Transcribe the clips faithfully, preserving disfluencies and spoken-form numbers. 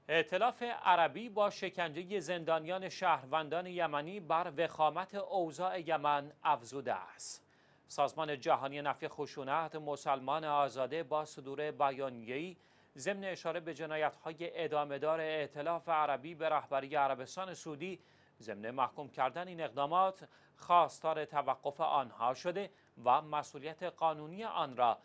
ائتلاف عربی با شکنجه زندانیان شهروندان یمنی بر وخامت اوضاع یمن افزوده است. سازمان جهانی نفی خشونت مسلمان آزاده با صدور بیانیه‌ای ضمن اشاره به جنایت‌های ادامه‌دار ائتلاف عربی به رهبری عربستان سعودی ضمن محکوم کردن این اقدامات خواستار توقف آنها شده و مسئولیت قانونی آن را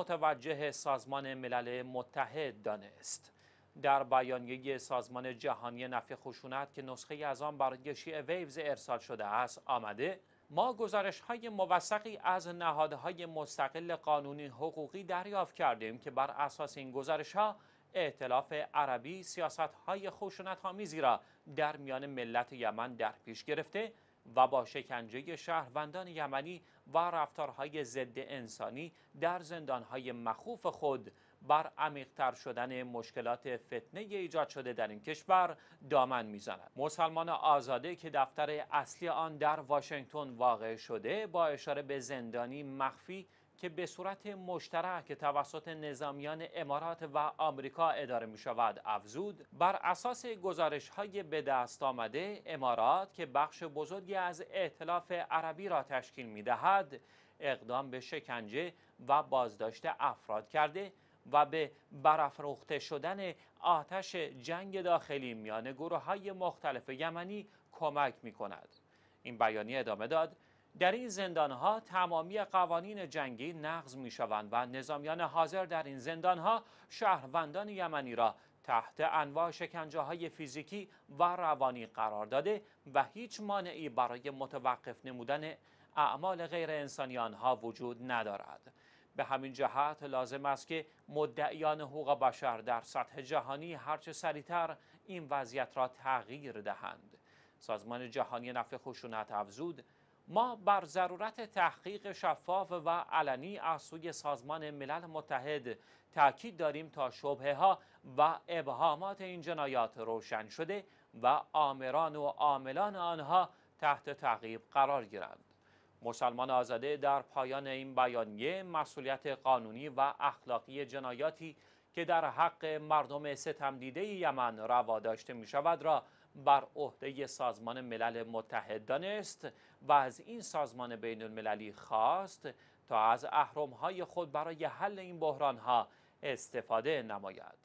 متوجه سازمان ملل متحد دانست. در بیانیه سازمان جهانی نفی خشونت که نسخه از آن برای شیعه ویوز ارسال شده است آمده: ما گزارش‌های موثقی از نهادهای مستقل قانونی حقوقی دریافت کردیم که بر اساس این گزارش‌ها ائتلاف عربی سیاست‌های خشونت‌آمیزی را در میان ملت یمن در پیش گرفته و با شکنجه شهروندان یمنی و رفتارهای ضد انسانی در زندانهای مخوف خود بر عمیق‌تر شدن مشکلات فتنه ایجاد شده در این کشور دامن می‌زند. مسلمان آزاده که دفتر اصلی آن در واشنگتن واقع شده با اشاره به زندانی مخفی که به صورت مشترک توسط نظامیان امارات و آمریکا اداره می شود افزود: بر اساس گزارش‌های به دست آمده، امارات که بخش بزرگی از ائتلاف عربی را تشکیل می دهد اقدام به شکنجه و بازداشت افراد کرده و به برافروخته شدن آتش جنگ داخلی میان گروه‌های مختلف یمنی کمک می کند. این بیانیه ادامه داد: در این زندانها تمامی قوانین جنگی نقض می شوند و نظامیان حاضر در این زندانها شهروندان یمنی را تحت انواع شکنجه های فیزیکی و روانی قرار داده و هیچ مانعی برای متوقف نمودن اعمال غیر انسانی آنها وجود ندارد. به همین جهت لازم است که مدعیان حقوق بشر در سطح جهانی هرچه سریعتر این وضعیت را تغییر دهند. سازمان جهانی نفی خشونت افزود: ما بر ضرورت تحقیق شفاف و علنی از سوی سازمان ملل متحد تاکید داریم تا شبهه‌ها و ابهامات این جنایات روشن شده و آمران و عاملان آنها تحت تعقیب قرار گیرند. مسلمان آزاده در پایان این بیانیه مسئولیت قانونی و اخلاقی جنایاتی که در حق مردم ستمدیده یمن روا داشته می شود را بر عهده سازمان ملل متحد دانست و از این سازمان بین المللی خواست تا از اهرم‌های خود برای حل این بحران‌ها استفاده نماید.